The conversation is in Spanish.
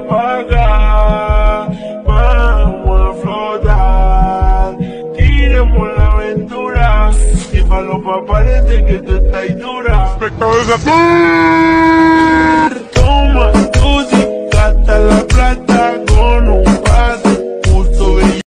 pa' acá, vamos a flotar, tiremos la aventura, y pa' los paparetes que tú estás dura. ¡Espectadores a